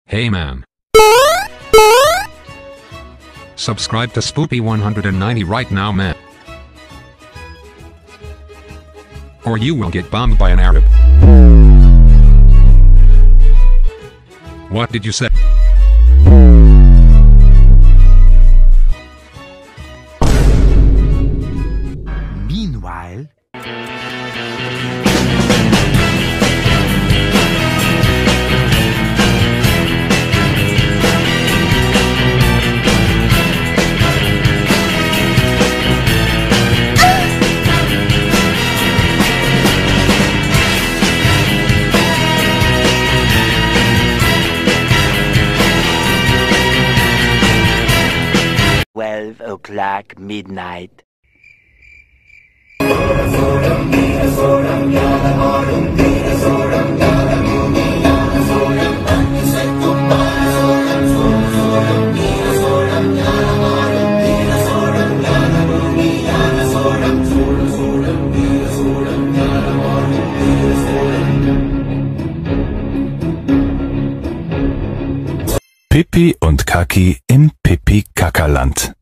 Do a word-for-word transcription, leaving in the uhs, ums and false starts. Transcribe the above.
Hey man. Subscribe to Spoopy one ninety right now, man. Or you will get bombed by an Arab. What did you say? Meanwhile... Twelve o'clock midnight. Pipi und Kaki im Pipi-Kackerland.